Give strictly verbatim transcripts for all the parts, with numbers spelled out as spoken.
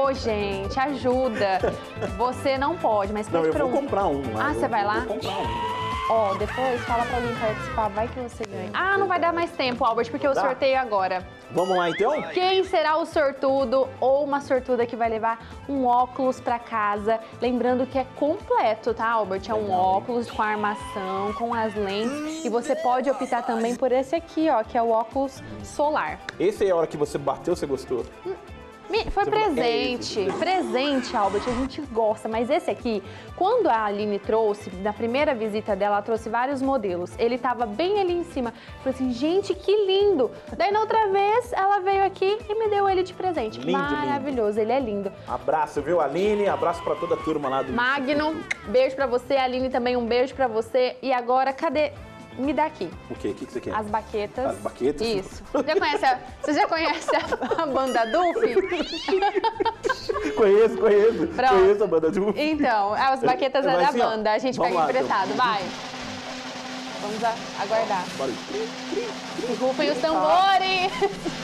Ô, gente, ajuda. Você não pode, mas Não, pede eu pra vou um. comprar um lá. Ah, eu você vai lá? Vou comprar um. Ó, depois fala pra alguém participar, vai que você ganha. Ah, não vai dar mais tempo, Albert, porque eu Dá? sorteio agora. Vamos lá, então? Quem será o sortudo ou uma sortuda que vai levar um óculos pra casa? Lembrando que é completo, tá, Albert? É um Legal, óculos com a armação, com as lentes. E você pode optar também por esse aqui, ó, que é o óculos solar. Esse é a hora que você bateu, você gostou? Me- Foi Você- presente, é esse. presente, Albert, a gente gosta, mas esse aqui, quando a Aline trouxe, na primeira visita dela, ela trouxe vários modelos, ele tava bem ali em cima, falei assim, gente, que lindo! Daí na outra vez, ela veio aqui e me deu ele de presente, Lindo, maravilhoso, ele é lindo. Abraço, viu, Aline? Abraço pra toda a turma lá do... Magno, beijo pra você, Aline também um beijo pra você, e agora, cadê? Me dá aqui. O quê? O que que você quer? As baquetas. As baquetas? Isso. Já conhece a, você já conhece a, a banda Duffy? Conheço, conheço. Pronto. Conheço a banda do... Então, as baquetas é Vai da assim, ó. banda, a gente Vamos pega lá, emprestado, então. vai. Vamos a- aguardar. Bora aí. Rufem os tambores.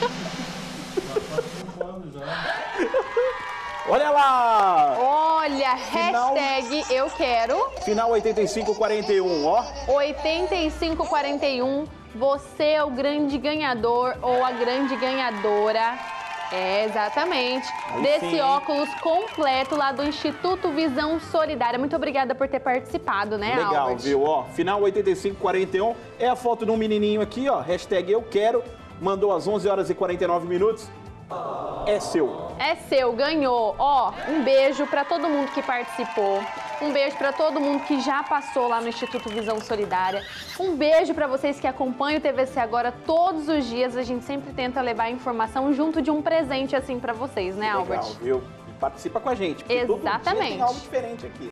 Olha lá! Olha, Final- hashtag eu quero. Final oitenta e cinco quarenta e um, ó. oitenta e cinco quarenta e um, você é o grande ganhador ou a grande ganhadora. É, exatamente. Aí Desse sim. óculos completo lá do Instituto Visão Solidária. Muito obrigada por ter participado, né, Legal, Albert? viu? Ó, final oitenta e cinco quarenta e um é a foto de um menininho aqui, ó. Hashtag eu quero. Mandou às onze horas e quarenta e nove minutos. É seu. É seu, ganhou. Ó, um beijo pra todo mundo que participou. Um beijo pra todo mundo que já passou lá no Instituto Visão Solidária. Um beijo pra vocês que acompanham o T V C Agora todos os dias. A gente sempre tenta levar informação junto de um presente assim pra vocês, né, Albert? Legal, viu? Participa com a gente. Porque todo dia Exatamente. tem algo diferente aqui.